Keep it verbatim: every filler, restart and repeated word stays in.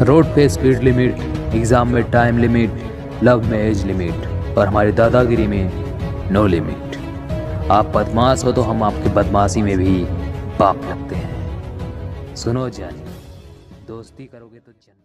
Road पे speed limit, exam में time limit, love में एज लिमिट और हमारी दादागिरी में नो लिमिट। आप बदमाश हो तो हम आपकी बदमाशी में भी बाप लगते हैं। सुनो जानी, दोस्ती करोगे तो जन्नत।